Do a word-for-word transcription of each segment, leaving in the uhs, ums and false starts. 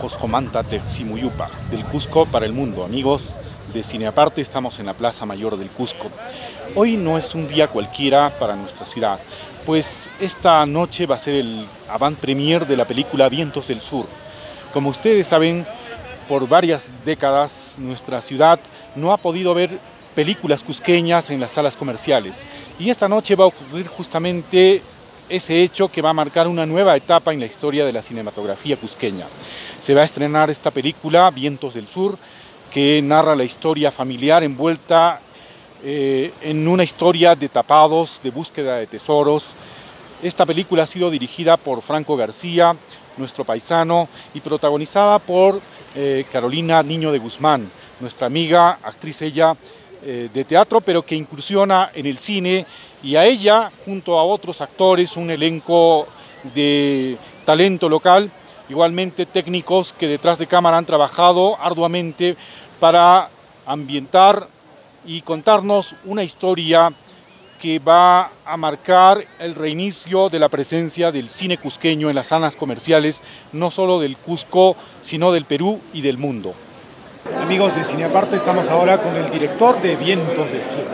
Joscomanta Teximuyupa, del Cusco para el mundo. Amigos de Cine Aparte, estamos en la Plaza Mayor del Cusco. Hoy no es un día cualquiera para nuestra ciudad, pues esta noche va a ser el avant premier de la película Vientos del Sur. Como ustedes saben, por varias décadas nuestra ciudad no ha podido ver películas cusqueñas en las salas comerciales. Y esta noche va a ocurrir justamente ese hecho que va a marcar una nueva etapa en la historia de la cinematografía cusqueña. Se va a estrenar esta película, Vientos del Sur, que narra la historia familiar envuelta eh, en una historia de tapados, de búsqueda de tesoros. Esta película ha sido dirigida por Franco García, nuestro paisano, y protagonizada por eh, Carolina Niño de Guzmán, nuestra amiga, actriz ella eh, de teatro, pero que incursiona en el cine, y a ella, junto a otros actores, un elenco de talento local, igualmente técnicos que detrás de cámara han trabajado arduamente para ambientar y contarnos una historia que va a marcar el reinicio de la presencia del cine cusqueño en las salas comerciales, no solo del Cusco, sino del Perú y del mundo. Amigos de Cine Aparte, estamos ahora con el director de Vientos del Sur.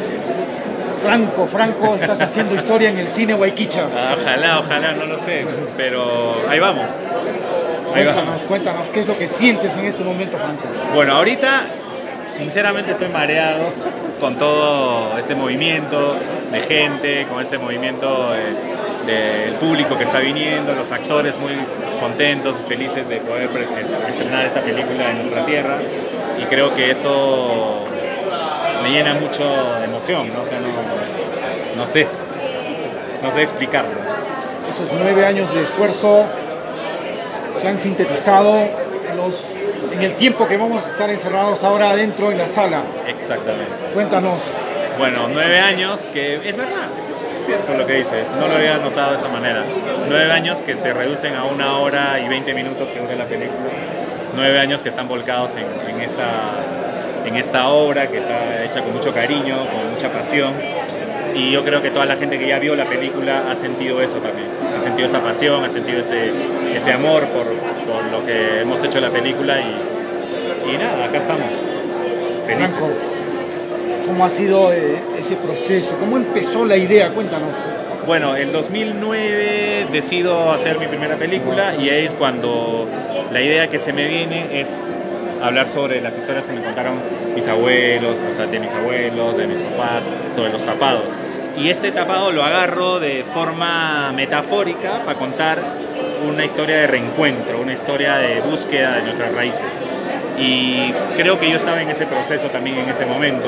Franco, Franco, estás haciendo historia en el cine Guayquicha. Ah, ojalá, ojalá, no lo sé, pero ahí vamos. Ahí cuéntanos, vamos. cuéntanos, ¿qué es lo que sientes en este momento, Franco? Bueno, ahorita, sinceramente estoy mareado con todo este movimiento de gente, con este movimiento de, del público que está viniendo, los actores muy contentos y felices de poder estrenar esta película en nuestra tierra, y creo que eso me llena mucho de emoción, ¿no? O sea, no, no sé, no sé explicarlo. Esos nueve años de esfuerzo se han sintetizado en, los, en el tiempo que vamos a estar encerrados ahora adentro en la sala. Exactamente. Cuéntanos. Bueno, nueve años que es verdad, es, es cierto lo que dices, no lo había notado de esa manera. Nueve años que se reducen a una hora y veinte minutos que dura la película. Nueve años que están volcados en, en esta... en esta obra que está hecha con mucho cariño, con mucha pasión, y yo creo que toda la gente que ya vio la película ha sentido eso también, ha sentido esa pasión, ha sentido ese, ese amor por, por lo que hemos hecho en la película, y, y nada, acá estamos, felices. Franco, ¿cómo ha sido eh, ese proceso? ¿Cómo empezó la idea? Cuéntanos. Bueno, en dos mil nueve decido hacer mi primera película, y es cuando la idea que se me viene es hablar sobre las historias que me contaron mis abuelos, o sea, de mis abuelos, de mis papás, sobre los tapados. Y este tapado lo agarro de forma metafórica para contar una historia de reencuentro, una historia de búsqueda de nuestras raíces. Y creo que yo estaba en ese proceso también en ese momento.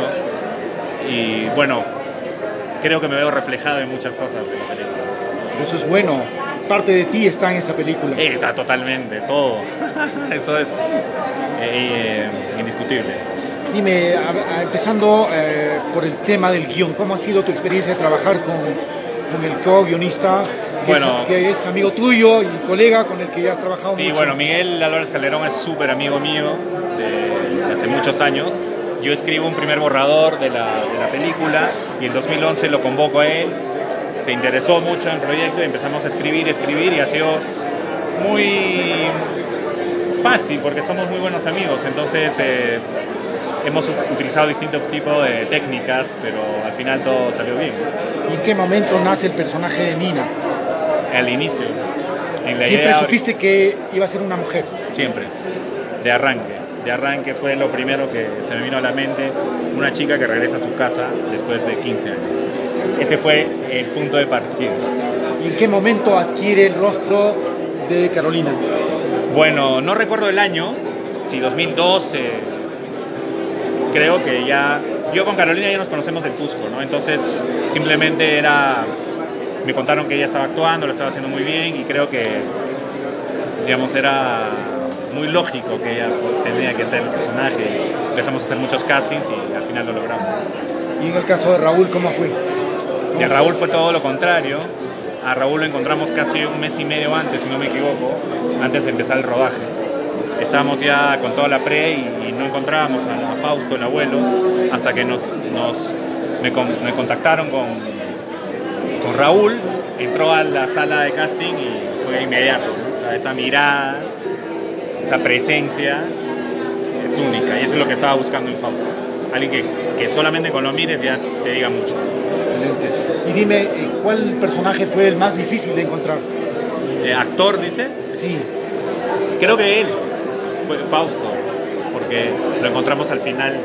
Y bueno, creo que me veo reflejado en muchas cosas de la película. Eso es bueno. Parte de ti está en esa película. Está totalmente, todo. Eso es eh, indiscutible. Dime, a, a, empezando eh, por el tema del guión, ¿cómo ha sido tu experiencia de trabajar con, con el co-guionista, que, bueno, es, que es amigo tuyo y colega con el que ya has trabajado sí, mucho? Sí, bueno, Miguel Álvarez Calderón es súper amigo mío de, de hace muchos años. Yo escribo un primer borrador de la, de la película, y en dos mil once lo convoco a él. Se interesó mucho en el proyecto y empezamos a escribir, escribir, y ha sido muy fácil porque somos muy buenos amigos. Entonces eh, hemos utilizado distintos tipos de técnicas, pero al final todo salió bien. ¿Y en qué momento nace el personaje de Nina? Al inicio. En la ¿Siempre idea, supiste que iba a ser una mujer? Siempre, de arranque. De arranque fue lo primero que se me vino a la mente, una chica que regresa a su casa después de quince años. Ese fue el punto de partida. ¿Y en qué momento adquiere el rostro de Carolina? Bueno, no recuerdo el año, si dos mil doce, creo que ya... Yo con Carolina ya nos conocemos del Cusco, ¿no? Entonces simplemente era... Me contaron que ella estaba actuando, lo estaba haciendo muy bien, y creo que, digamos, era muy lógico que ella tenía que ser el personaje. Empezamos a hacer muchos castings y al final lo logramos. ¿Y en el caso de Raúl, cómo fue? De Raúl fue todo lo contrario. A Raúl lo encontramos casi un mes y medio antes, si no me equivoco, antes de empezar el rodaje. Estábamos ya con toda la pre y, y no encontrábamos a, a Fausto, el abuelo, hasta que nos, nos, me, me contactaron con, con Raúl, entró a la sala de casting y fue inmediato, ¿no? O sea, esa mirada esa presencia es única, y eso es lo que estaba buscando en Fausto. Alguien que, que solamente con lo mires ya te diga mucho. Excelente. Y dime, ¿cuál personaje fue el más difícil de encontrar? Eh, ¿Actor, dices? Sí. Creo que él fue Fausto, porque lo encontramos al final,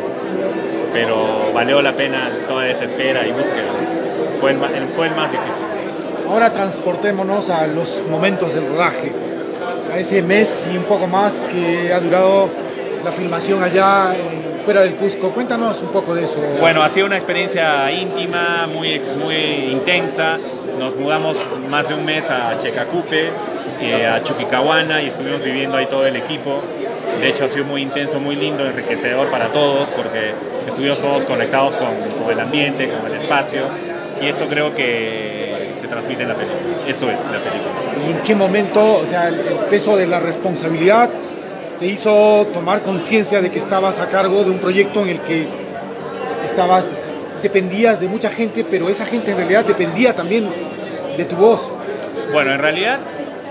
pero valió la pena toda esa espera y búsqueda. Fue el, fue el más difícil. Ahora transportémonos a los momentos del rodaje, a ese mes y un poco más que ha durado la filmación allá eh, fuera del Cusco. Cuéntanos un poco de eso. Bueno, ha sido una experiencia íntima, muy, muy intensa. Nos mudamos más de un mes a Checacupe, eh, a Chuquicahuana, y estuvimos viviendo ahí todo el equipo. De hecho, ha sido muy intenso, muy lindo, enriquecedor para todos, porque estuvimos todos conectados con, con el ambiente, con el espacio, y eso creo que se transmite en la película. Eso es la película. ¿Y en qué momento, o sea, el, el peso de la responsabilidad te hizo tomar conciencia de que estabas a cargo de un proyecto en el que estabas, dependías de mucha gente, pero esa gente en realidad dependía también de tu voz? Bueno, en realidad,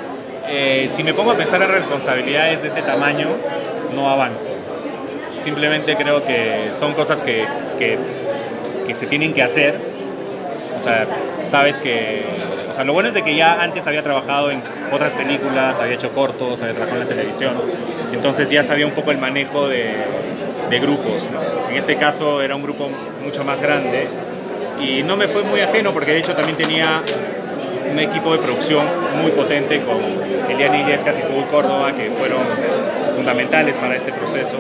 eh, si me pongo a pensar en responsabilidades de ese tamaño, no avanzo. Simplemente creo que son cosas que, que, que se tienen que hacer. O sea, sabes que... O sea, lo bueno es de que ya antes había trabajado en otras películas, había hecho cortos, había trabajado en la televisión. Entonces ya sabía un poco el manejo de, de grupos, ¿no? En este caso era un grupo mucho más grande y no me fue muy ajeno porque de hecho también tenía un equipo de producción muy potente con Eliane Illescas y Paul Córdoba, que fueron fundamentales para este proceso,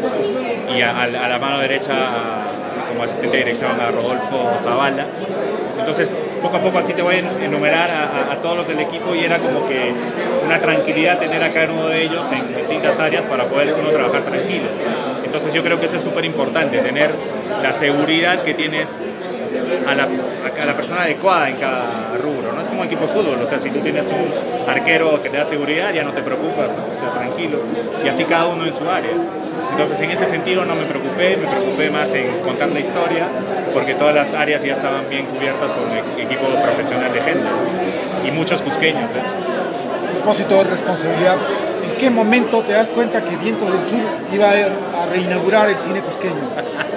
y a, a la mano derecha a, como asistente de dirección a Rodolfo Zavala. Entonces poco a poco así te voy a enumerar a, a, a todos los del equipo, y era como que una tranquilidad tener a cada uno de ellos en distintas áreas para poder uno trabajar tranquilo. Entonces yo creo que eso es súper importante, tener la seguridad que tienes a la, a la persona adecuada en cada rubro. No es como un equipo de fútbol, o sea, si tú tienes un arquero que te da seguridad, ya no te preocupas, ¿no? O sea, tranquilo, y así cada uno en su área. Entonces en ese sentido no me preocupé, me preocupé más en contar la historia, porque todas las áreas ya estaban bien cubiertas por un equipo profesional de gente, y muchos cusqueños, de hecho. A propósito de responsabilidad, ¿en qué momento te das cuenta que Vientos del Sur iba a reinaugurar el cine cusqueño?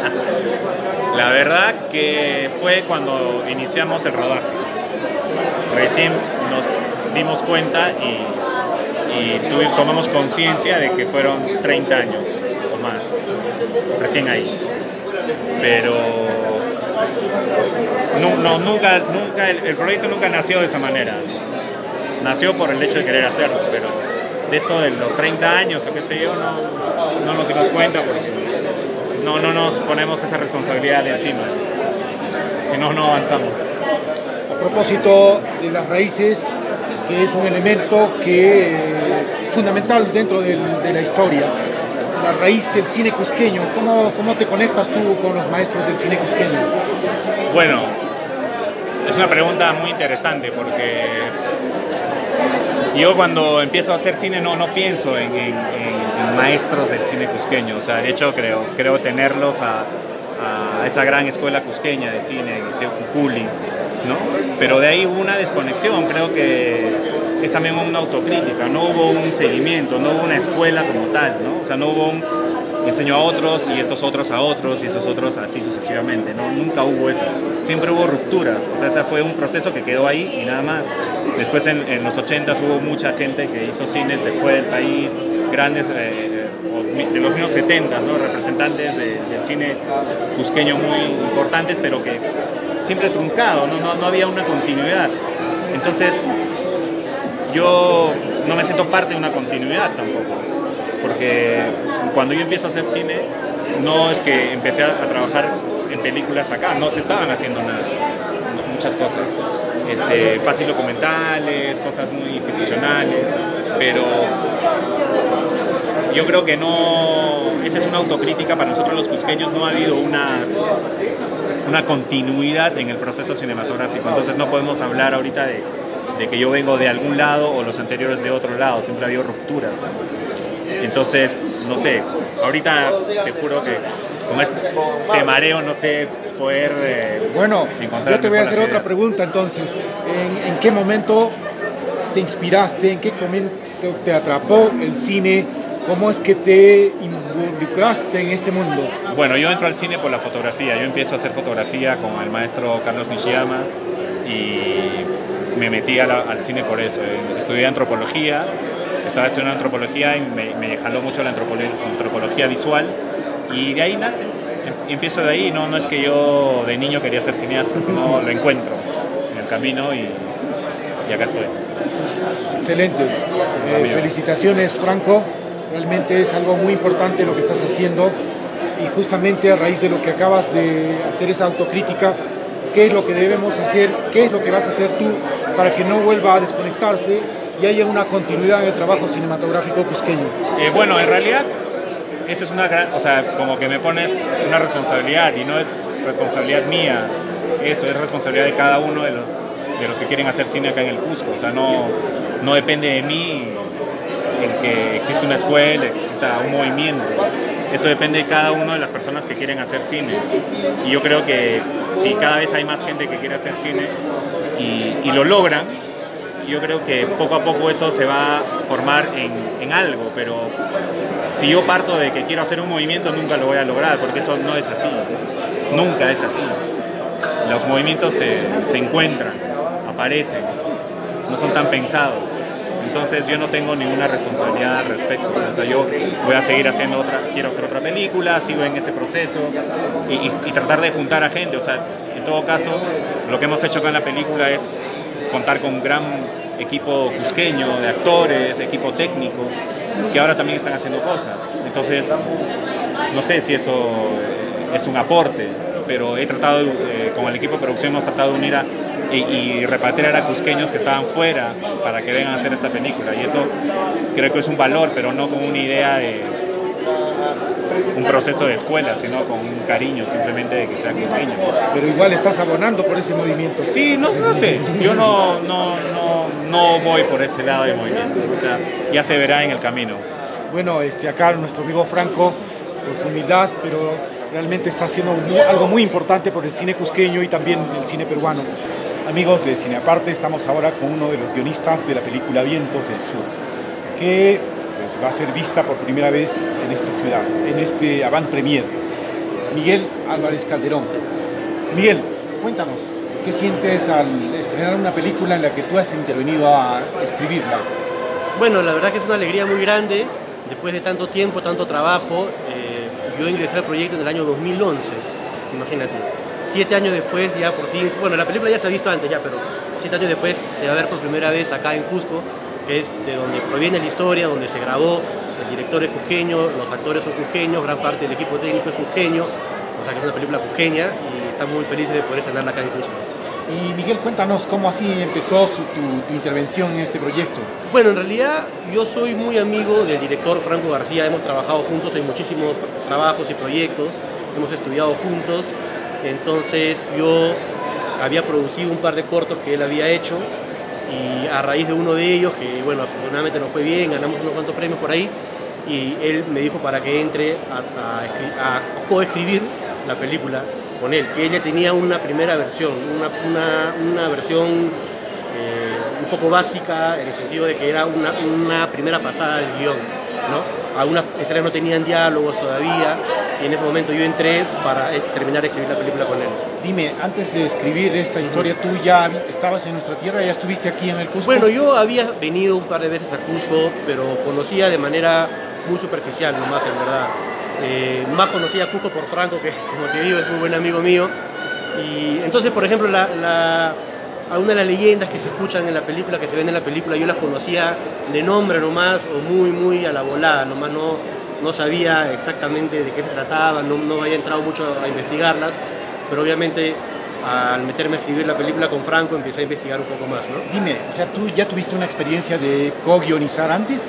La verdad que fue cuando iniciamos el rodaje. Recién nos dimos cuenta y, y tuvimos, tomamos conciencia de que fueron treinta años o más, recién ahí. Pero no, no, nunca, nunca el, el proyecto nunca nació de esa manera. Nació por el hecho de querer hacerlo, pero de esto de los treinta años o qué sé yo, no, no nos dimos cuenta porque no, no nos ponemos esa responsabilidad de encima, si no, no avanzamos. A propósito de las raíces, que es un elemento que, eh, fundamental dentro del, de la historia, la raíz del cine cusqueño, ¿cómo, cómo te conectas tú con los maestros del cine cusqueño? Bueno, es una pregunta muy interesante porque yo cuando empiezo a hacer cine no, no pienso en, en, en maestros del cine cusqueño. O sea, de hecho creo, creo tenerlos a, a esa gran escuela cusqueña de cine, Liceo Cuculi, ¿no? Pero de ahí hubo una desconexión, creo que es también una autocrítica, no hubo un seguimiento, no hubo una escuela como tal, ¿no? O sea, no hubo un enseño a otros y estos otros a otros y esos otros así sucesivamente, ¿no? Nunca hubo eso, siempre hubo rupturas, o sea, ese fue un proceso que quedó ahí y nada más. Después en, en los ochentas hubo mucha gente que hizo cine, se fue del país, grandes, eh, de los mismos setentas, ¿no? Representantes de, del cine cusqueño muy importantes, pero que siempre truncado, ¿no? No, no había una continuidad. Entonces, yo no me siento parte de una continuidad tampoco, porque cuando yo empiezo a hacer cine, no es que empecé a, a trabajar en películas acá, no se estaban haciendo nada, muchas cosas, este, fácil documentales, cosas muy institucionales, pero yo creo que no, esa es una autocrítica para nosotros los cusqueños, no ha habido una, una continuidad en el proceso cinematográfico, entonces no podemos hablar ahorita de, de que yo vengo de algún lado o los anteriores de otro lado, siempre ha habido rupturas. Entonces, no sé, ahorita te juro que con este mareo no sé poder eh, bueno, encontrar. Yo te voy a hacer ideas. otra pregunta entonces. ¿En, en qué momento te inspiraste, en qué momento te atrapó el cine ¿Cómo es que te involucraste en este mundo? Bueno, yo entro al cine por la fotografía. Yo empiezo a hacer fotografía con el maestro Carlos Nishiyama y me metí a la, al cine por eso. Estudié antropología, estaba estudiando antropología y me, me jaló mucho la antropología, antropología visual y de ahí nace. Empiezo de ahí, no, no es que yo de niño quería ser cineasta, sino lo encuentro en el camino y, y acá estoy. Excelente. Eh, felicitaciones, Franco. Realmente es algo muy importante lo que estás haciendo y justamente a raíz de lo que acabas de hacer esa autocrítica, ¿qué es lo que debemos hacer? ¿Qué es lo que vas a hacer tú para que no vuelva a desconectarse y haya una continuidad en el trabajo cinematográfico cusqueño? Eh, bueno, en realidad, esa es una gran, o sea, como que me pones una responsabilidad y no es responsabilidad mía, eso es responsabilidad de cada uno de los, de los que quieren hacer cine acá en el Cusco, o sea, no, no depende de mí el que existe una escuela, exista un movimiento. Esto depende de cada una de las personas que quieren hacer cine. Y yo creo que si cada vez hay más gente que quiere hacer cine y, y lo logran, yo creo que poco a poco eso se va a formar en, en algo. Pero si yo parto de que quiero hacer un movimiento, nunca lo voy a lograr, porque eso no es así. Nunca es así. Los movimientos se, se encuentran, aparecen, no son tan pensados. Entonces yo no tengo ninguna responsabilidad al respecto. O sea, yo voy a seguir haciendo otra, quiero hacer otra película, sigo en ese proceso y, y, y tratar de juntar a gente. O sea, en todo caso, lo que hemos hecho acá en la película es contar con un gran equipo cusqueño, de actores, equipo técnico, que ahora también están haciendo cosas. Entonces, no sé si eso es un aporte, pero he tratado, eh, con el equipo de producción hemos tratado de unir a y, y repatriar a cusqueños que estaban fuera para que vengan a hacer esta película, y eso creo que es un valor, pero no como una idea de un proceso de escuela, sino con un cariño simplemente de que sea cusqueño. Pero igual estás abonando por ese movimiento. Sí, no, no sé, yo no, no, no, no voy por ese lado de movimiento, o sea, ya se verá en el camino. Bueno, este, acá nuestro amigo Franco, por su humildad, pero realmente está haciendo muy, algo muy importante por el cine cusqueño y también el cine peruano. Amigos de Cine Aparte, estamos ahora con uno de los guionistas de la película Vientos del Sur, que pues, va a ser vista por primera vez en esta ciudad, en este avant premier. Miguel Álvarez Calderón. Miguel, cuéntanos, ¿qué sientes al estrenar una película en la que tú has intervenido a escribirla? Bueno, la verdad que es una alegría muy grande. Después de tanto tiempo, tanto trabajo, eh, yo ingresé al proyecto en el año dos mil once, imagínate. Siete años después ya por fin, bueno, la película ya se ha visto antes ya, pero siete años después se va a ver por primera vez acá en Cusco, que es de donde proviene la historia, donde se grabó, el director es cusqueño, los actores son cusqueños, gran parte del equipo técnico es cusqueño, o sea que es una película cusqueña y estamos muy felices de poder estrenarla acá en Cusco. Y Miguel, cuéntanos cómo así empezó su, tu, tu intervención en este proyecto. Bueno, en realidad yo soy muy amigo del director Franco García, hemos trabajado juntos en muchísimos trabajos y proyectos, hemos estudiado juntos, entonces yo había producido un par de cortos que él había hecho y a raíz de uno de ellos, que bueno, afortunadamente nos fue bien, ganamos unos cuantos premios por ahí, y él me dijo para que entre a, a, a coescribir la película con él, que ella tenía una primera versión, una, una, una versión eh, un poco básica en el sentido de que era una, una primera pasada del guión, ¿no? Algunas escenas no tenían diálogos todavía y en ese momento yo entré para eh, terminar de escribir la película con él. Dime, antes de escribir esta historia, ¿tú ya estabas en nuestra tierra, ya estuviste aquí en el Cusco? Bueno, yo había venido un par de veces a Cusco, pero conocía de manera muy superficial nomás, en verdad. Eh, más conocía a Cusco por Franco, que como te digo es muy buen amigo mío, y entonces por ejemplo la, la, algunas de las leyendas que se escuchan en la película, que se ven en la película, yo las conocía de nombre nomás o muy muy a la volada, nomás no, no sabía exactamente de qué se trataba, no, no había entrado mucho a investigarlas, pero obviamente al meterme a escribir la película con Franco empecé a investigar un poco más, ¿no? Dime, o sea, ¿tú ya tuviste una experiencia de co-guionizar antes?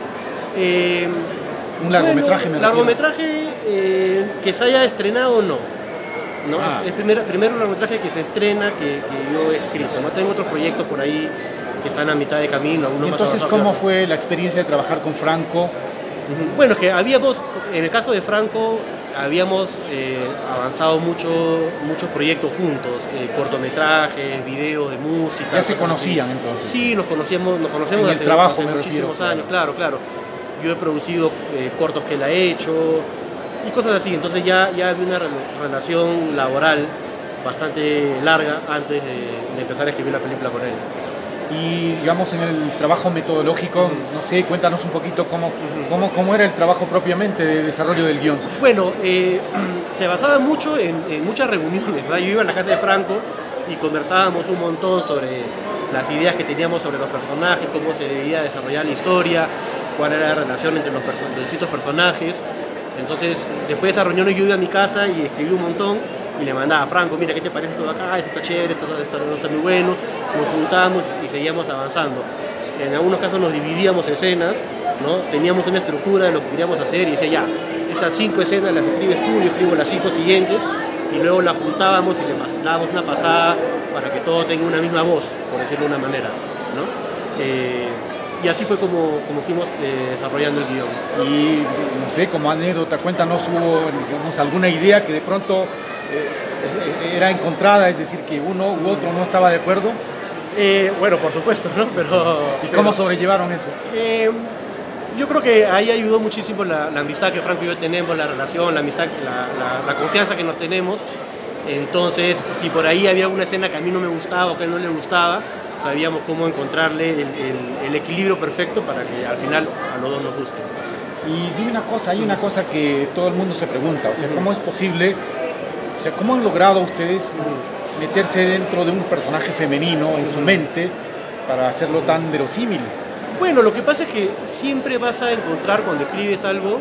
Eh, Un largometraje, bueno, me largometraje eh, que se haya estrenado no. ¿no? Ah. Es primer, primero largometraje que se estrena que, que yo he escrito. No tengo otros proyectos por ahí que están a mitad de camino. Y entonces, ¿cómo fue la experiencia de trabajar con Franco? Uh-huh. Bueno, que habíamos, en el caso de Franco, habíamos eh, avanzado mucho, muchos proyectos juntos, eh, cortometrajes, videos de música. Ya se conocían así. entonces. Sí, nos conocíamos, nos conocemos en hace, el trabajo, hace me muchísimos refiero, años, claro, claro. yo he producido eh, cortos que él ha hecho y cosas así. Entonces ya, ya había una re relación laboral bastante larga antes de, de empezar a escribir la película con él. Y digamos en el trabajo metodológico, uh-huh. no sé, cuéntanos un poquito cómo, uh-huh. cómo, cómo era el trabajo propiamente de desarrollo del guión. Bueno, eh, se basaba mucho en, en muchas reuniones, ¿verdad? Yo iba a la casa de Franco y conversábamos un montón sobre las ideas que teníamos sobre los personajes, cómo se debía desarrollar la historia, cuál era la relación entre los, perso los distintos personajes. Entonces, después de esa reunión yo iba a mi casa y escribí un montón y le mandaba a Franco, mira, ¿qué te parece todo acá? Esto está chévere, esto, esto no está muy bueno. Nos juntamos y seguíamos avanzando. En algunos casos nos dividíamos escenas, ¿no? Teníamos una estructura de lo que queríamos hacer y decía, ya, estas cinco escenas las escribes tú, yo escribo las cinco siguientes, y luego las juntábamos y le dábamos una pasada para que todo tenga una misma voz, por decirlo de una manera, ¿no? Eh, y así fue como, como fuimos eh, desarrollando el guión. Y, no sé, como anécdota, cuéntanos, hubo, digamos, alguna idea que de pronto eh, era encontrada, es decir, que uno u otro no estaba de acuerdo. Eh, bueno, por supuesto, ¿no? Pero, ¿Y cómo pero, sobrellevaron eso? Eh, yo creo que ahí ayudó muchísimo la, la amistad que Franco y yo tenemos, la relación, la amistad, la, la, la confianza que nos tenemos. Entonces, si por ahí había alguna escena que a mí no me gustaba o que a él no le gustaba, sabíamos cómo encontrarle el, el, el equilibrio perfecto para que al final a los dos nos guste. Y dime una cosa, hay una cosa que todo el mundo se pregunta, o sea, ¿cómo es posible, o sea, cómo han logrado ustedes meterse dentro de un personaje femenino en su mente para hacerlo tan verosímil? Bueno, lo que pasa es que siempre vas a encontrar cuando escribes algo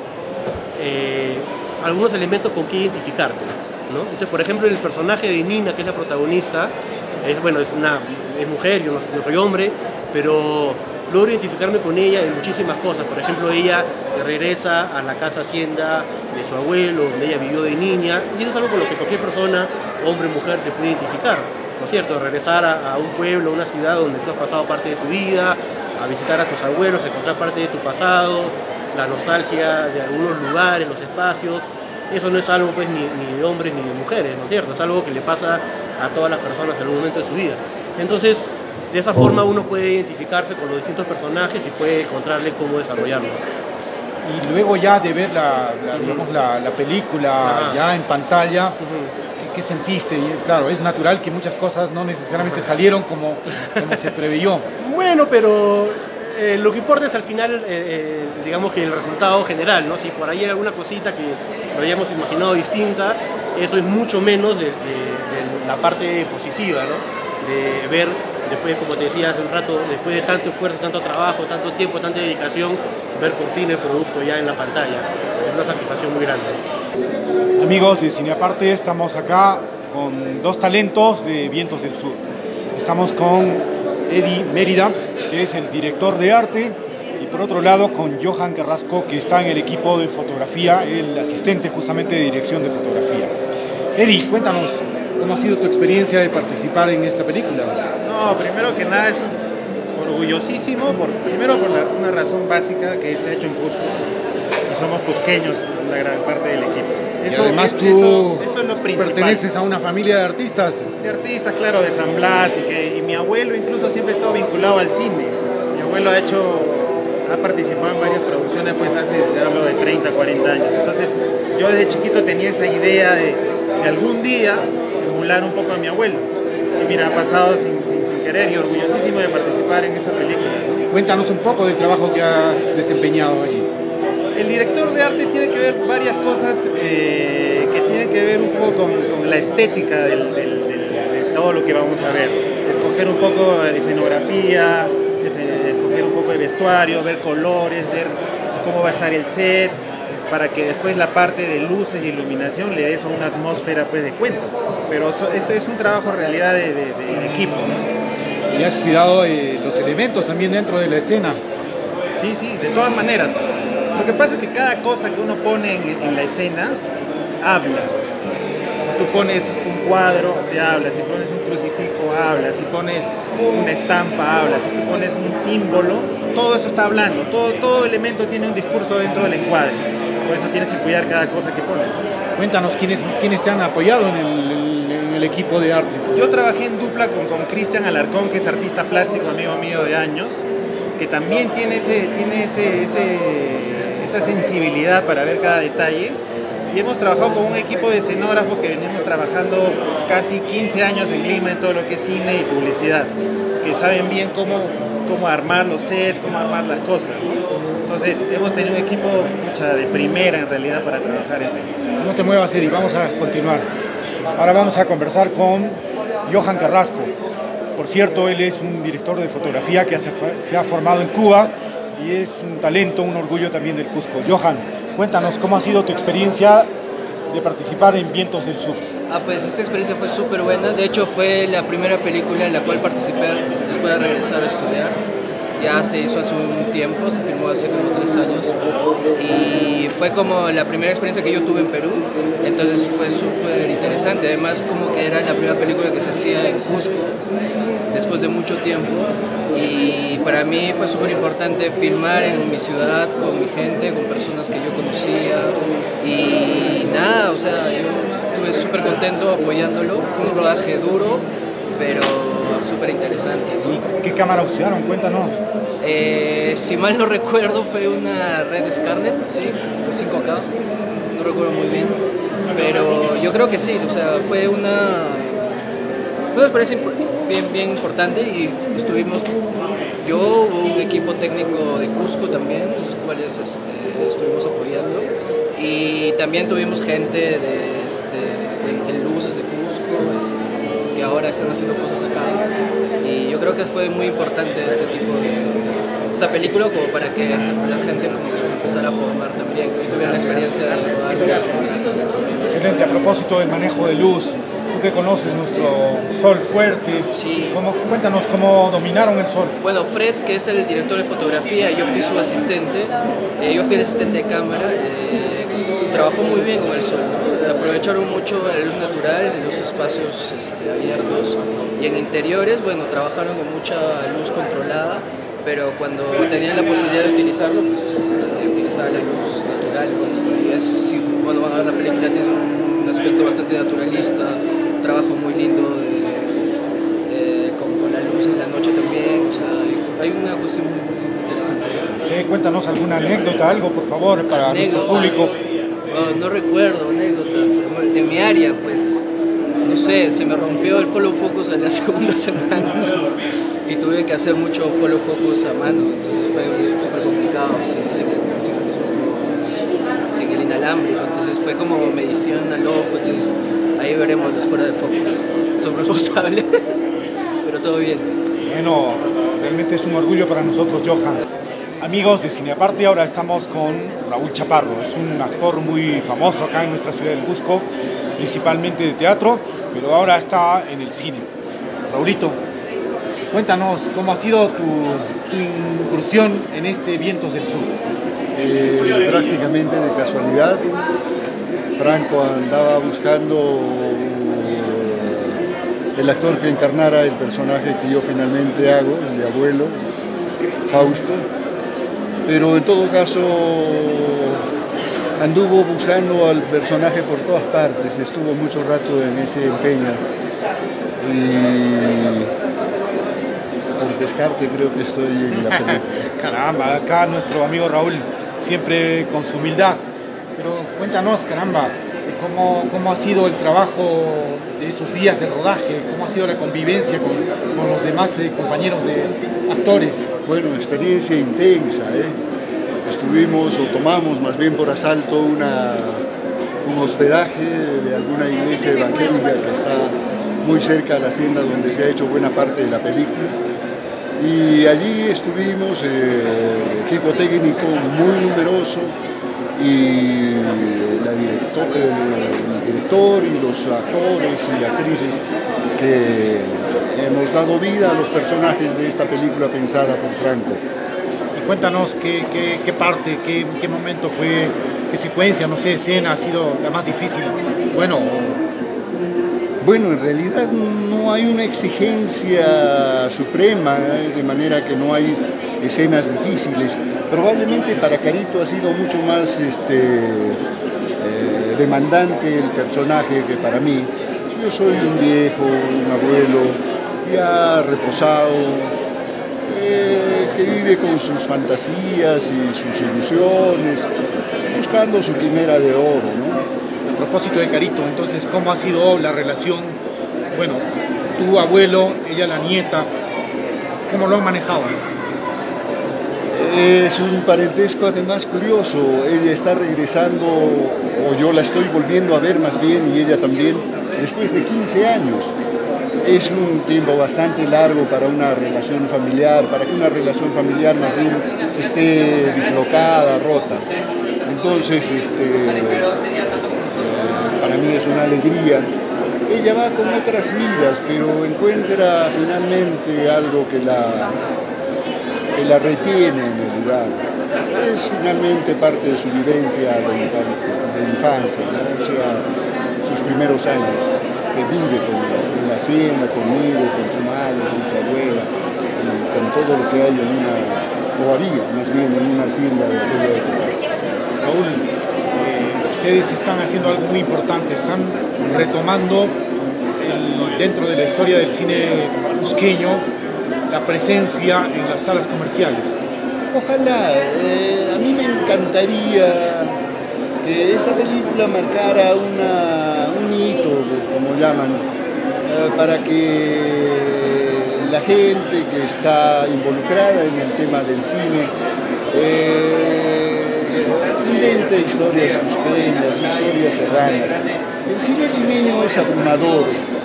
eh, algunos elementos con que identificarte, ¿no? Entonces, por ejemplo, el personaje de Nina, que es la protagonista, es, bueno, es, una, es mujer, yo no, yo soy hombre, pero logro identificarme con ella en muchísimas cosas. Por ejemplo, ella regresa a la casa hacienda de su abuelo, donde ella vivió de niña, y eso es algo con lo que cualquier persona, hombre o mujer, se puede identificar, ¿no es cierto? Regresar a, a un pueblo, a una ciudad donde tú has pasado parte de tu vida, a visitar a tus abuelos, a encontrar parte de tu pasado, la nostalgia de algunos lugares, los espacios. Eso no es algo pues ni, ni de hombres ni de mujeres, ¿no es cierto? Es algo que le pasa a todas las personas en algún momento de su vida. Entonces, de esa forma uno puede identificarse con los distintos personajes y puede encontrarle cómo desarrollarlos. Y luego ya de ver la, la, digamos, la, la película Ajá. ya en pantalla, uh-huh. ¿qué, ¿qué sentiste? Y claro, es natural que muchas cosas no necesariamente salieron como, como se preveyó. Bueno, pero eh, lo que importa es al final, eh, digamos que el resultado general, ¿no? Si por ahí hay alguna cosita que lo hayamos imaginado distinta, eso es mucho menos de, de, de la parte positiva, ¿no? De ver, después, como te decía hace un rato, después de tanto esfuerzo, tanto trabajo, tanto tiempo, tanta dedicación, ver por fin el producto ya en la pantalla. Es una satisfacción muy grande. Amigos de Cineaparte, estamos acá con dos talentos de Vientos del Sur. Estamos con Eddie Mérida, que es el director de arte, y por otro lado con Johan Carrasco, que está en el equipo de fotografía, el asistente justamente de dirección de fotografía. Eddie, cuéntanos, ¿cómo ha sido tu experiencia de participar en esta película? No, primero que nada es orgullosísimo, por, primero por la, una razón básica que se ha hecho en Cusco, y somos cusqueños la gran parte del equipo. Eso, y además es, tú eso, eso es lo principal. Perteneces a una familia de artistas. De artistas, claro, de San Blas, y, que, y mi abuelo incluso siempre ha estado vinculado al cine. Mi abuelo ha hecho, ha participado en varias producciones, pues hace, te hablo de treinta, cuarenta años. Entonces, yo desde chiquito tenía esa idea de, de algún día emular un poco a mi abuelo. Y mira, ha pasado sin, sin, sin querer, y orgullosísimo de participar en esta película. Cuéntanos un poco del trabajo que has desempeñado allí. El director de arte tiene que ver varias cosas eh, que tienen que ver un poco con, con la estética del, del, del, de todo lo que vamos a ver. Escoger un poco de escenografía, escoger un poco de vestuario, ver colores, ver cómo va a estar el set, para que después la parte de luces y iluminación le des una atmósfera pues de cuento. Pero eso, ese es un trabajo en realidad de, de, de, de equipo, ¿no? Y has cuidado eh, los elementos también dentro de la escena. Sí, sí, de todas maneras. Lo que pasa es que cada cosa que uno pone en, en la escena habla. Si tú pones un cuadro, te habla. Si pones un crucifijo, habla. Si pones una estampa, habla. Si tú pones un símbolo, todo eso está hablando. Todo, todo elemento tiene un discurso dentro del encuadre. Por eso tienes que cuidar cada cosa que pones. Cuéntanos, ¿quiénes, quiénes te han apoyado en el, en el equipo de arte? Yo trabajé en dupla con, con Cristian Alarcón, que es artista plástico, amigo mío de años. que también tiene, ese, tiene ese, ese, esa sensibilidad para ver cada detalle. Y hemos trabajado con un equipo de escenógrafos que venimos trabajando casi quince años en Lima en todo lo que es cine y publicidad, que saben bien cómo, cómo armar los sets, cómo armar las cosas, ¿no? Entonces hemos tenido un equipo mucha, de primera en realidad para trabajar esto. No te muevas, Eddie, vamos a continuar. Ahora vamos a conversar con Johan Carrasco. Por cierto, él es un director de fotografía que se ha formado en Cuba y es un talento, un orgullo también del Cusco. Johan, cuéntanos cómo ha sido tu experiencia de participar en Vientos del Sur. Ah, pues esta experiencia fue súper buena. De hecho, fue la primera película en la cual participé después de regresar a estudiar. Ya se hizo hace un tiempo, se filmó hace como tres años y fue como la primera experiencia que yo tuve en Perú, entonces fue súper interesante. Además, como que era la primera película que se hacía en Cusco después de mucho tiempo y para mí fue súper importante filmar en mi ciudad con mi gente, con personas que yo conocía y nada, o sea, yo estuve súper contento apoyándolo. Fue un rodaje duro, pero súper interesante, ¿no? ¿Qué cámara usaron? Cuéntanos. Eh, si mal no recuerdo, fue una Red Scarlett, sí, cinco K, no recuerdo muy bien, pero yo creo que sí, o sea, fue una, fue una experiencia bien, bien importante y estuvimos, yo, un equipo técnico de Cusco también, los cuales este, estuvimos apoyando y también tuvimos gente de, este, de, en luces de Cusco, este, que ahora están haciendo cosas acá y yo creo que fue muy importante este tipo de esta película como para que la gente como que se empezara a formar también y tuviera la experiencia de rodar. Excelente. A propósito del manejo de luz, tú que conoces nuestro sol fuerte, sí. ¿Cómo, cuéntanos cómo dominaron el sol? Bueno, Fred, que es el director de fotografía, yo fui su asistente, eh, yo fui el asistente de cámara, eh, trabajó muy bien con el sol, ¿no? Aprovecharon mucho la luz natural en los espacios este, abiertos y en interiores, bueno, trabajaron con mucha luz controlada, pero cuando tenían la posibilidad de utilizarlo, pues este, utilizaban la luz natural y es, si, bueno, van a ver la película, tiene un aspecto bastante naturalista, un trabajo muy lindo de, de, con, con la luz en la noche también, o sea, hay, hay una cuestión muy, muy interesante. Sí, cuéntanos alguna anécdota, algo por favor, para Anécdotas. nuestro público. Oh, no recuerdo anécdotas de mi área, pues no sé, se me rompió el follow focus en la segunda semana y tuve que hacer mucho follow focus a mano, entonces fue súper complicado sin, sin, el, sin, el mismo, sin el inalámbrico, entonces fue como medición al ojo, entonces ahí veremos los fuera de focus, son responsables, pero todo bien. Bueno, realmente es un orgullo para nosotros, Johan. Amigos de Cine Aparte, ahora estamos con Raúl Chaparro, es un actor muy famoso acá en nuestra ciudad del Cusco, principalmente de teatro, pero ahora está en el cine. Raulito, cuéntanos cómo ha sido tu, tu incursión en este Vientos del Sur. Eh, prácticamente de casualidad, Franco andaba buscando el actor que encarnara el personaje que yo finalmente hago, el de abuelo, Fausto. Pero en todo caso anduvo buscando al personaje por todas partes, estuvo mucho rato en ese empeño y por descarte creo que estoy en la película. Caramba, acá nuestro amigo Raúl siempre con su humildad, pero cuéntanos, caramba, ¿cómo, cómo ha sido el trabajo de esos días de rodaje? ¿Cómo ha sido la convivencia con, con los demás eh, compañeros de actores? Bueno, experiencia intensa, ¿eh? Estuvimos o tomamos más bien por asalto una, un hospedaje de alguna iglesia evangélica que está muy cerca de la hacienda donde se ha hecho buena parte de la película. Y allí estuvimos, eh, equipo técnico muy numeroso y la director, el director y los actores y actrices que hemos dado vida a los personajes de esta película pensada por Franco. Y cuéntanos qué, qué, qué parte, qué, qué momento fue, qué secuencia, no sé, escena ha sido la más difícil. Bueno, Bueno, en realidad no hay una exigencia suprema, ¿eh? De manera que no hay escenas difíciles. Probablemente para Carito ha sido mucho más este, eh, demandante el personaje que para mí. Yo soy un viejo, un abuelo, ya reposado. Eh, que vive con sus fantasías y sus ilusiones, buscando su quimera de oro, ¿no? A propósito de Carito, entonces, ¿cómo ha sido la relación? Bueno, tu abuelo, ella la nieta, ¿cómo lo han manejado? Es un parentesco además curioso. Ella está regresando, o yo la estoy volviendo a ver más bien, y ella también, después de quince años. Es un tiempo bastante largo para una relación familiar, para que una relación familiar más bien esté dislocada, rota. Entonces, este, para mí es una alegría. Ella va con otras vidas, pero encuentra finalmente algo que la, que la retiene en el lugar. Es finalmente parte de su vivencia de infancia, de infancia, ¿no? O sea, sus primeros años, que vive con, en la hacienda, conmigo, con su madre, con su abuela, con, con todo lo que hay en una, o había más bien en una hacienda de aquella época. Raúl, eh, ustedes están haciendo algo muy importante, están retomando el, dentro de la historia del cine cusqueño la presencia en las salas comerciales. Ojalá, eh, a mí me encantaría que esta película marcara una, un hito, como llaman, eh, para que la gente que está involucrada en el tema del cine eh, invente historias cusqueñas, historias serranas. El cine limeño es abrumador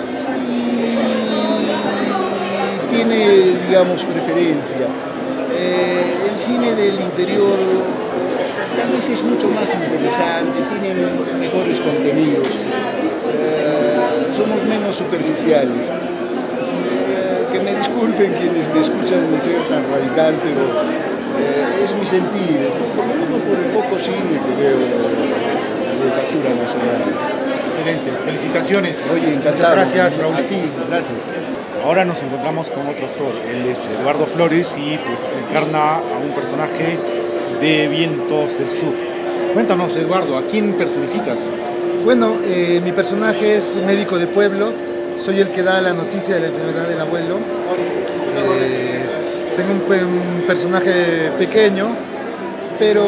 y tiene, digamos, preferencia. Eh, el cine del interior tal vez es mucho más interesante, tiene mejores contenidos, eh, somos menos superficiales. Eh, que me disculpen quienes me escuchan de ser tan radical, pero eh, es mi sentir, por lo menos por el poco cine que veo de factura nacional. Excelente, felicitaciones. Oye, encantado. Muchas gracias, Raúl. A ti, gracias. Ahora nos encontramos con otro actor, él es Eduardo Flores y pues encarna a un personaje de Vientos del Sur. Cuéntanos, Eduardo, ¿a quién personificas? Bueno, eh, mi personaje es médico de pueblo, soy el que da la noticia de la enfermedad del abuelo. Eh, tengo un, un personaje pequeño, pero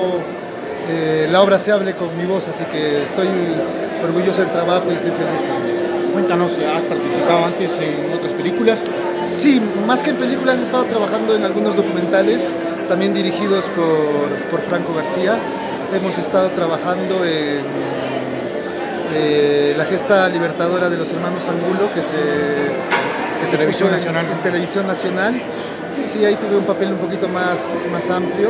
eh, la obra se hable con mi voz, así que estoy orgulloso del trabajo y estoy feliz también. Cuéntanos, ¿has participado antes en otras películas? Sí, más que en películas he estado trabajando en algunos documentales, también dirigidos por, por Franco García. Hemos estado trabajando en eh, la gesta libertadora de los hermanos Angulo, que se, que se Televisión puso Nacional. En, en Televisión Nacional. Sí, ahí tuve un papel un poquito más, más amplio.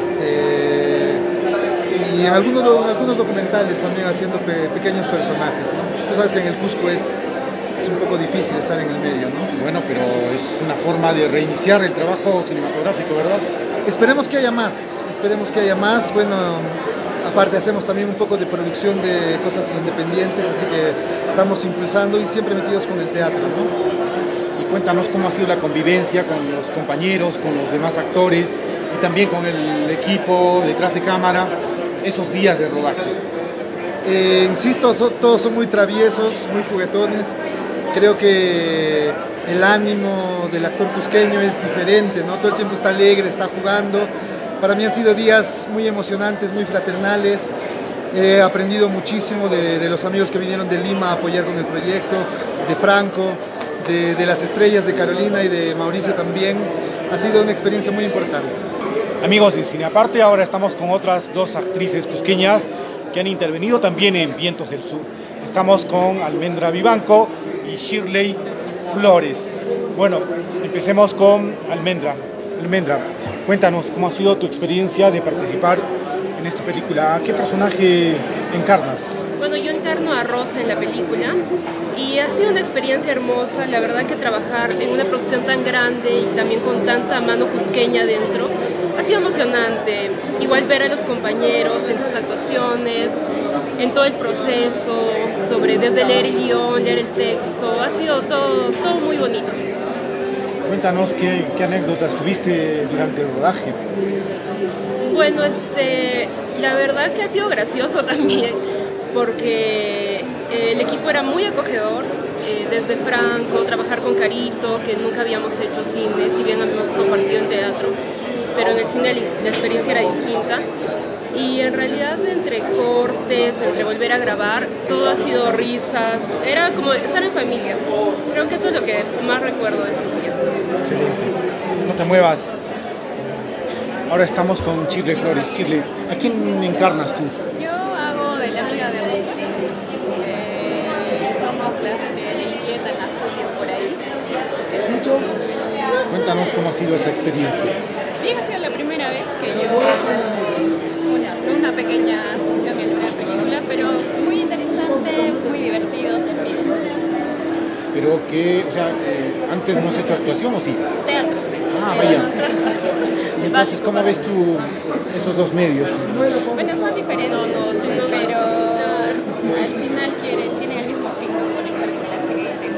Eh, y en algunos, algunos documentales también haciendo pe, pequeños personajes, ¿no? Tú sabes que en el Cusco es, es un poco difícil estar en el medio, ¿no? Bueno, pero es una forma de reiniciar el trabajo cinematográfico, ¿verdad? Esperemos que haya más, esperemos que haya más. Bueno, aparte hacemos también un poco de producción de cosas independientes, así que estamos impulsando y siempre metidos con el teatro, ¿no? Y cuéntanos cómo ha sido la convivencia con los compañeros, con los demás actores y también con el equipo detrás de cámara, esos días de rodaje. Eh, insisto, so, todos son muy traviesos, muy juguetones. Creo que el ánimo del actor cusqueño es diferente, ¿no? Todo el tiempo está alegre, está jugando. Para mí han sido días muy emocionantes, muy fraternales. He aprendido muchísimo de, de los amigos que vinieron de Lima a apoyar con el proyecto, de Franco, de, de las estrellas de Carolina y de Mauricio también. Ha sido una experiencia muy importante. Amigos de Cine Aparte, ahora estamos con otras dos actrices cusqueñas que han intervenido también en Vientos del Sur. Estamos con Almendra Vivanco y Shirley Flores. Bueno, empecemos con Almendra. Almendra, cuéntanos cómo ha sido tu experiencia de participar en esta película. ¿Qué personaje encarnas? Bueno, yo encarno a Rosa en la película y ha sido una experiencia hermosa. La verdad que trabajar en una producción tan grande y también con tanta mano cusqueña dentro ha sido emocionante. Igual ver a los compañeros en sus actuaciones, en todo el proceso, sobre desde leer el guión, leer el texto, ha sido todo, todo muy bonito. Cuéntanos qué, qué anécdotas tuviste durante el rodaje. Bueno, este, la verdad que ha sido gracioso también, porque el equipo era muy acogedor, eh, desde Franco, trabajar con Carito, que nunca habíamos hecho cine, si bien habíamos compartido en teatro, pero en el cine la experiencia era distinta. Y en realidad entre cortes, entre volver a grabar, todo ha sido risas, era como estar en familia. Creo que eso es lo que más recuerdo de esos días. Excelente. No te muevas. Ahora estamos con Shirley Flores. Shirley, ¿a quién encarnas tú? Yo hago de la amiga de Rosa. Eh, somos las que le inquietan a Julio por ahí. ¿Mucho? Cuéntanos cómo ha sido esa experiencia. Bien, ha sido la primera vez que yo una, una pequeña actuación en una película, pero muy interesante, muy divertido también. Pero que, o sea, eh, ¿antes no has hecho actuación o sí? Teatro, sí. Ah, vaya. Y entonces, ¿cómo ves tú esos dos medios? Bueno, son diferentes, pero al final quieren, tienen el mismo fin, ¿no? Conectar con la gente.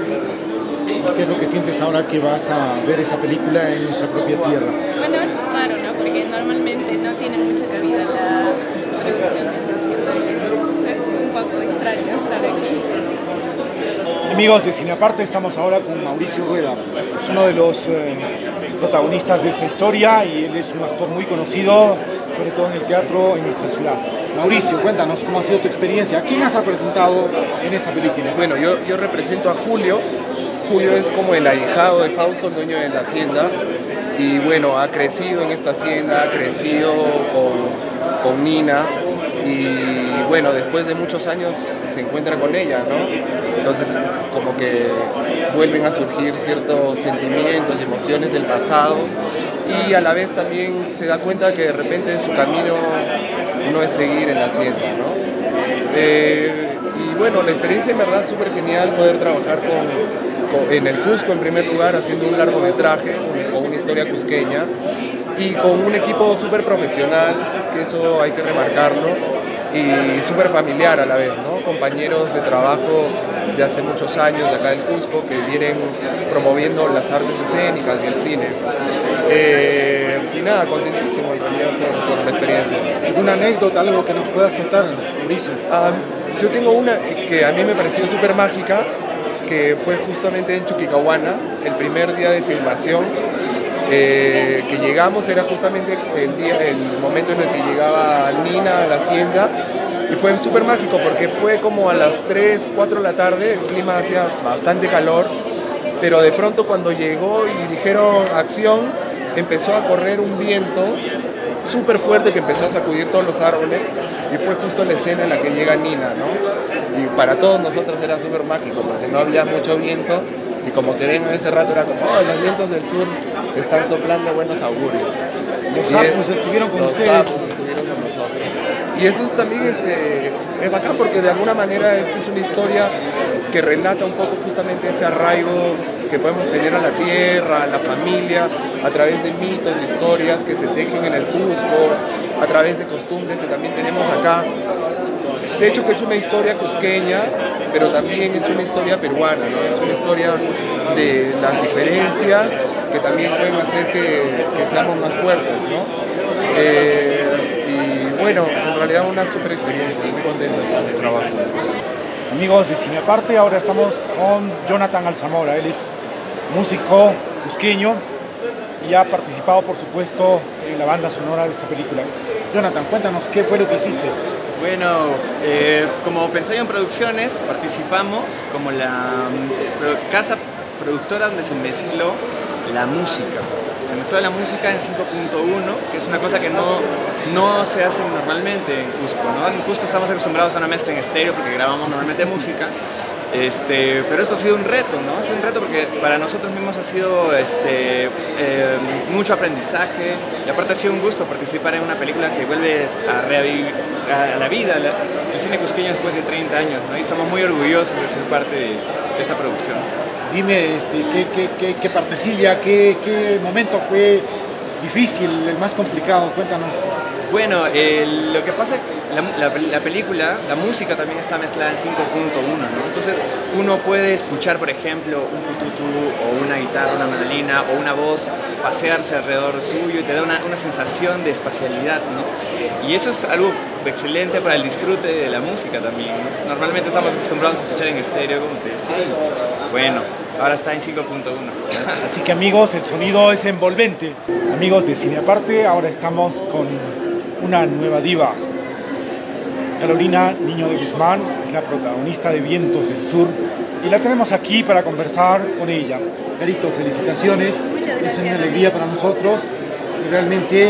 ¿Y qué es lo que sientes ahora que vas a ver esa película en nuestra propia tierra? Bueno, es raro, ¿no? Porque normalmente no tienen mucha cabida las producciones nacionales, entonces es un poco extraño estar aquí. Amigos de Cine Aparte, estamos ahora con Mauricio Rueda, es uno de los eh, protagonistas de esta historia y él es un actor muy conocido, sobre todo en el teatro en nuestra ciudad. Mauricio, cuéntanos cómo ha sido tu experiencia. ¿A quién has representado en esta película? Bueno, yo, yo represento a Julio. Julio es como el ahijado de Fausto, el dueño de la hacienda, y bueno, ha crecido en esta hacienda, ha crecido con, con Nina, y bueno, después de muchos años se encuentra con ella, ¿no? Entonces como que vuelven a surgir ciertos sentimientos y emociones del pasado, y a la vez también se da cuenta que de repente su camino no es seguir en la hacienda, ¿no? Eh, y bueno, la experiencia en verdad es súper genial poder trabajar con en el Cusco en primer lugar, haciendo un largometraje con una historia cusqueña y con un equipo súper profesional, que eso hay que remarcarlo, y súper familiar a la vez, ¿no? Compañeros de trabajo de hace muchos años de acá del Cusco que vienen promoviendo las artes escénicas y el cine. Eh, y nada, contentísimo en realidad por, por la experiencia. ¿Alguna anécdota, algo que nos puedas contar, Mauricio? Ah, yo tengo una que a mí me pareció súper mágica, que fue justamente en Chuquicahuana, el primer día de filmación, eh, que llegamos, era justamente el, día, el momento en el que llegaba Nina a la hacienda, y fue súper mágico porque fue como a las tres, cuatro de la tarde, el clima hacía bastante calor, pero de pronto cuando llegó y dijeron acción, empezó a correr un viento súper fuerte que empezó a sacudir todos los árboles, y fue justo la escena en la que llega Nina, ¿no? Y para todos nosotros era súper mágico porque no había mucho viento, y como que ven en ese rato era como, oh, los vientos del sur están soplando buenos augurios. Los sapos estuvieron con los ustedes. Los sapos estuvieron con nosotros. Y eso también es, eh, es bacán porque de alguna manera esta es una historia que relata un poco justamente ese arraigo que podemos tener a la tierra, a la familia, a través de mitos, historias que se tejen en el Cusco, a través de costumbres que también tenemos acá. De hecho que es una historia cusqueña, pero también es una historia peruana, ¿no? Es una historia de las diferencias que también pueden hacer que, que seamos más fuertes, ¿no? Eh, y bueno, en realidad una super experiencia, muy contento con el trabajo. Amigos de Cine Aparte, ahora estamos con Jonathan Alzamora. Él es músico cusqueño y ha participado, por supuesto, en la banda sonora de esta película. Jonathan, cuéntanos, ¿qué fue lo que hiciste? Bueno, eh, como Pensayo en Producciones, participamos como la mm, casa productora donde se mezcló la música. Se mezcló la música en cinco punto uno, que es una cosa que no, no se hace normalmente en Cusco, ¿no? En Cusco estamos acostumbrados a una mezcla en estéreo porque grabamos normalmente música. Este, pero esto ha sido un reto, ¿no? Ha sido un reto porque para nosotros mismos ha sido este, eh, mucho aprendizaje, y aparte ha sido un gusto participar en una película que vuelve a revivir a la vida la, el cine cusqueño después de treinta años, ¿no? Y estamos muy orgullosos de ser parte de, de esta producción. Dime, este, ¿qué, qué, qué, qué partecilla, qué, qué momento fue difícil, el más complicado? Cuéntanos. Bueno, eh, lo que pasa es que la, la, la película, la música también está mezclada en cinco punto uno, ¿no? Entonces uno puede escuchar, por ejemplo, un cututú o una guitarra, una mandolina o una voz pasearse alrededor suyo y te da una, una sensación de espacialidad, ¿no? Y eso es algo excelente para el disfrute de la música también, ¿no? Normalmente estamos acostumbrados a escuchar en estéreo, como te decía, y bueno, ahora está en cinco punto uno. Así que amigos, el sonido es envolvente. Amigos de Cine Aparte, ahora estamos con una nueva diva. Carolina Niño de Guzmán es la protagonista de Vientos del Sur y la tenemos aquí para conversar con ella. Carito, felicitaciones. Muchas gracias. Es una alegría para nosotros y realmente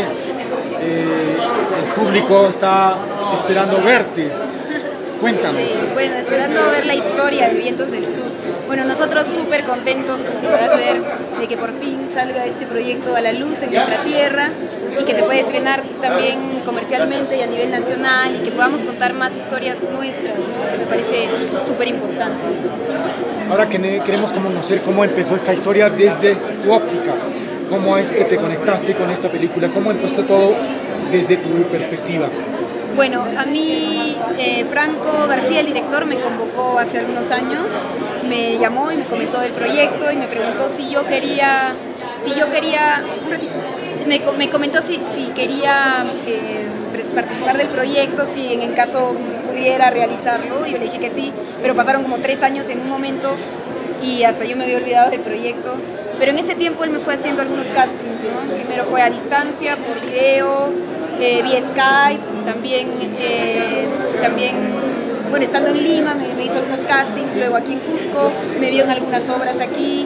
eh, el público está esperando verte. Cuéntanos. Sí, bueno, esperando ver la historia de Vientos del Sur. Bueno, nosotros súper contentos, como podrás ver, de que por fin salga este proyecto a la luz en nuestra tierra y que se pueda estrenar también comercialmente y a nivel nacional y que podamos contar más historias nuestras, ¿no? Que me parece súper importante. Ahora que queremos conocer cómo empezó esta historia desde tu óptica. ¿Cómo es que te conectaste con esta película? ¿Cómo empezó todo desde tu perspectiva? Bueno, a mí eh, Franco García, el director, me convocó hace algunos años, me llamó y me comentó del proyecto y me preguntó si yo quería, si yo quería, me, me comentó si, si quería eh, participar del proyecto, si en el caso pudiera realizarlo, y yo le dije que sí, pero pasaron como tres años en un momento y hasta yo me había olvidado del proyecto. Pero en ese tiempo él me fue haciendo algunos castings, ¿no? Primero fue a distancia, por video, eh, vía Skype, también, eh, también, bueno, estando en Lima me, me hizo algunos castings, luego aquí en Cusco, me vio en algunas obras aquí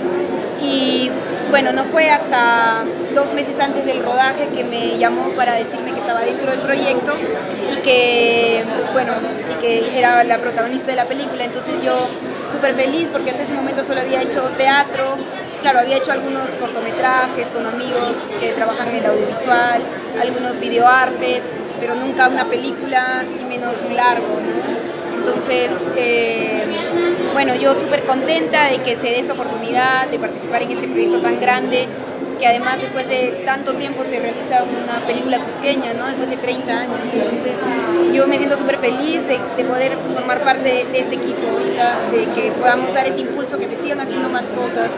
y bueno, no fue hasta dos meses antes del rodaje que me llamó para decirme que estaba dentro del proyecto y que, bueno, y que era la protagonista de la película, entonces yo súper feliz porque hasta ese momento solo había hecho teatro. Claro, había hecho algunos cortometrajes con amigos que trabajan en el audiovisual, algunos videoartes, pero nunca una película y menos un largo, ¿no? Entonces, eh, bueno, yo súper contenta de que se dé esta oportunidad de participar en este proyecto tan grande, que además después de tanto tiempo se realiza una película cusqueña, ¿no? Después de treinta años. Entonces, yo me siento súper feliz de, de poder formar parte de, de este equipo ahorita, de que podamos dar ese impulso, que se sigan haciendo más cosas.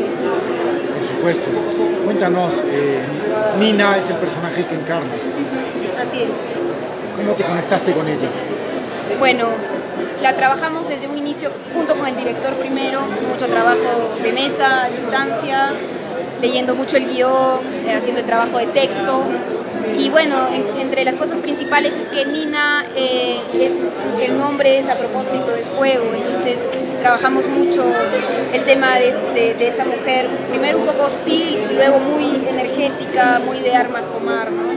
Por supuesto. Cuéntanos, eh, Nina es el personaje que encarnas. Así es. ¿Cómo te conectaste con ella? Bueno, la trabajamos desde un inicio junto con el director primero, mucho trabajo de mesa, a distancia, leyendo mucho el guión, eh, haciendo el trabajo de texto. Y bueno, en, entre las cosas principales es que Nina, eh, es, el nombre es a propósito, es fuego, entonces trabajamos mucho el tema de, de, de esta mujer, primero un poco hostil, luego muy energética, muy de armas tomar, ¿no?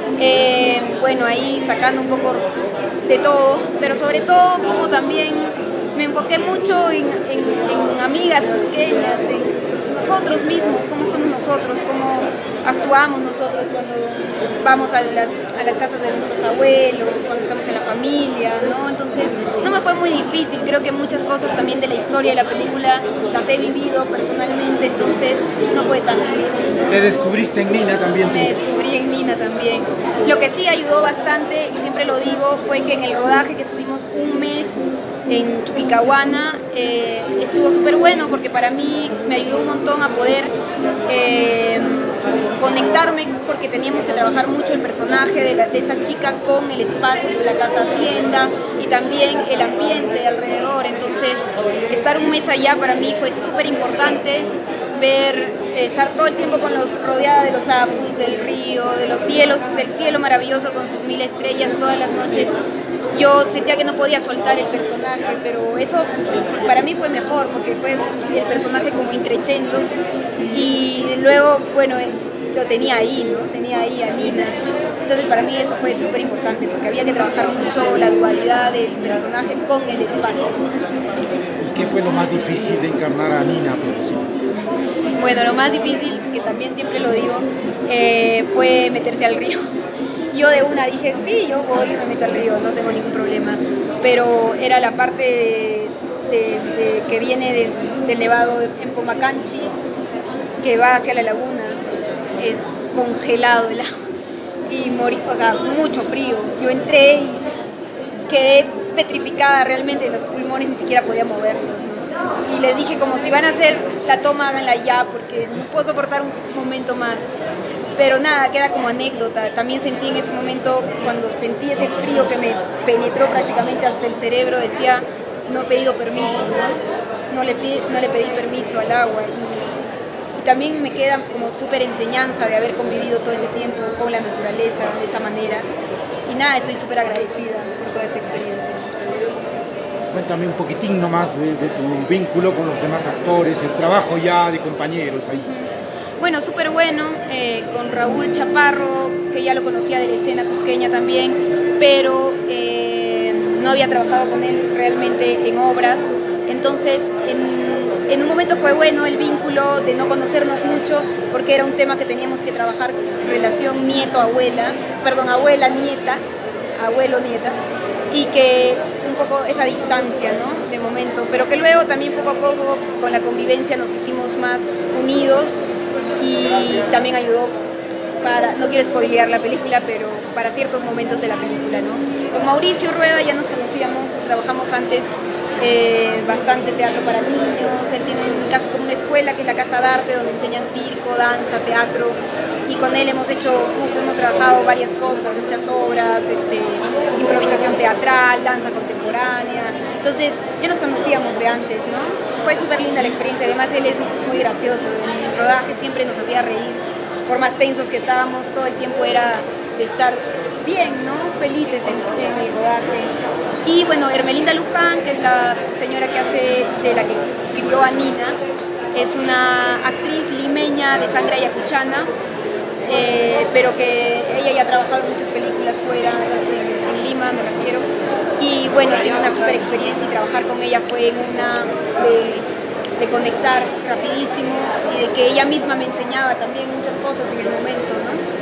Eh, bueno, ahí sacando un poco de todo, pero sobre todo como también me enfoqué mucho en, en, en amigas cusqueñas, en nosotros mismos, cómo somos nosotros, cómo actuamos nosotros cuando vamos a, la, a las casas de nuestros abuelos, cuando estamos en la familia, ¿no? Entonces no me fue muy difícil, creo que muchas cosas también de la historia de la película las he vivido personalmente, entonces no fue tan difícil, ¿no? ¿Te descubriste en Nina también tú? Me descubrí en Nina también. Lo que sí ayudó bastante, y siempre lo digo, fue que en el rodaje que estuvimos un mes en Chuquicahuana, eh, estuvo súper bueno porque para mí me ayudó un montón a poder eh, conectarme, porque teníamos que trabajar mucho el personaje de, la, de esta chica con el espacio, la casa hacienda y también el ambiente alrededor. Entonces estar un mes allá para mí fue súper importante, ver, eh, estar todo el tiempo con los, rodeada de los apus, del río, de los cielos, del cielo maravilloso con sus mil estrellas todas las noches. Yo sentía que no podía soltar el personaje, pero eso para mí fue mejor porque fue el personaje como increchendo y luego, bueno, lo tenía ahí, ¿no? Tenía ahí a Nina. Entonces para mí eso fue súper importante porque había que trabajar mucho la dualidad del personaje con el espacio. ¿Y qué fue lo más difícil de encarnar a Nina, por ejemplo? Bueno, lo más difícil, que también siempre lo digo, eh, fue meterse al río. Yo de una dije, sí, yo voy y me meto al río, no tengo ningún problema. Pero era la parte de, de, de, que viene de, del nevado en Pomacanchi, que va hacia la laguna. Es congelado el agua y morí, o sea, mucho frío. Yo entré y quedé petrificada realmente, los pulmones ni siquiera podía moverlos. Y les dije, como si van a hacer la toma, háganla ya, porque no puedo soportar un momento más. pero nada, queda como anécdota. También sentí en ese momento, cuando sentí ese frío que me penetró prácticamente hasta el cerebro, decía, no he pedido permiso, ¿no? No le, pedi, no le pedí permiso al agua. Y, y también me queda como súper enseñanza de haber convivido todo ese tiempo con la naturaleza de esa manera. Y nada, estoy súper agradecida por toda esta experiencia. Cuéntame un poquitín nomás de, de tu vínculo con los demás actores, el trabajo ya de compañeros ahí. Uh-huh. Bueno, súper bueno, eh, con Raúl Chaparro, que ya lo conocía de la escena cusqueña también, pero eh, no había trabajado con él realmente en obras. Entonces, en, en un momento fue bueno el vínculo de no conocernos mucho, porque era un tema que teníamos que trabajar, relación nieto-abuela, perdón, abuela-nieta, abuelo-nieta, y que un poco esa distancia, ¿no? De momento, pero que luego también poco a poco con la convivencia nos hicimos más unidos y también ayudó para, no quiero spoilear la película, pero para ciertos momentos de la película, ¿no? Con Mauricio Rueda ya nos conocíamos, trabajamos antes eh, bastante teatro para niños, él tiene un, casi como una escuela que es la Casa de Arte, donde enseñan circo, danza, teatro, y con él hemos hecho, uf, hemos trabajado varias cosas, muchas obras, este, improvisación teatral, danza contemporánea, entonces ya nos conocíamos de antes, ¿no? Fue súper linda la experiencia, además él es muy gracioso, en el rodaje siempre nos hacía reír, por más tensos que estábamos, todo el tiempo era de estar bien, ¿no? Felices en, en el rodaje. Y bueno, Hermelinda Luján, que es la señora que hace, de la que crió a Nina, es una actriz limeña de sangre ayacuchana, eh, pero que ella ya ha trabajado en muchas películas fuera, en, en Lima me refiero, y bueno, tiene una súper experiencia y trabajar con ella fue en una de, de conectar rapidísimo y de que ella misma me enseñaba también muchas cosas en el momento, ¿no?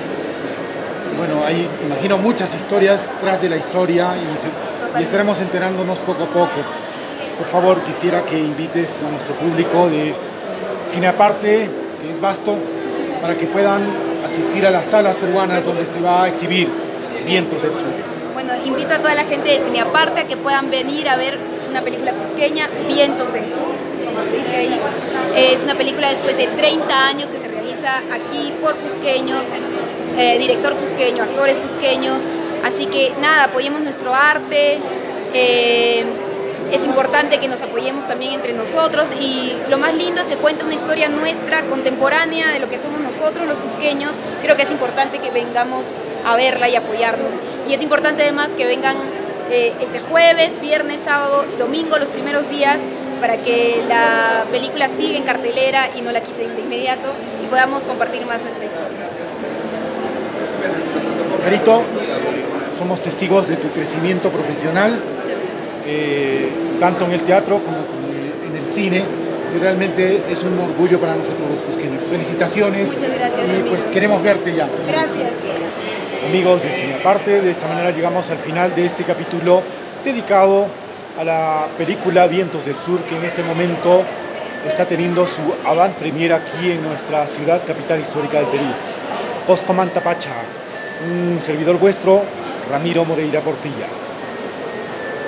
Bueno, hay, imagino, muchas historias tras de la historia y, se, y estaremos enterándonos poco a poco. Por favor, quisiera que invites a nuestro público de Cine Aparte, que es vasto, para que puedan asistir a las salas peruanas donde se va a exhibir Vientos del Sur. Bueno, invito a toda la gente de Cine Aparte a que puedan venir a ver una película cusqueña, Vientos del Sur, como lo dice ahí. Es una película después de treinta años que se realiza aquí por cusqueños, eh, director cusqueño, actores cusqueños, así que nada, apoyemos nuestro arte, eh, es importante que nos apoyemos también entre nosotros y lo más lindo es que cuenta una historia nuestra, contemporánea, de lo que somos nosotros los cusqueños. Creo que es importante que vengamos a verla y apoyarnos, y es importante además que vengan eh, este jueves, viernes, sábado, domingo, los primeros días, para que la película siga en cartelera y no la quiten de inmediato y podamos compartir más nuestra historia. Carito, somos testigos de tu crecimiento profesional, eh, tanto en el teatro como en el cine, y realmente es un orgullo para nosotros los cusqueños. Felicitaciones. Muchas gracias, y amigo. Pues queremos verte ya. Gracias. Amigos de Cine Aparte, de esta manera llegamos al final de este capítulo dedicado a la película Vientos del Sur, que en este momento está teniendo su avant premiere aquí en nuestra ciudad capital histórica del Perú. Postcomanta Pacha, un servidor vuestro, Ramiro Moreira Portilla.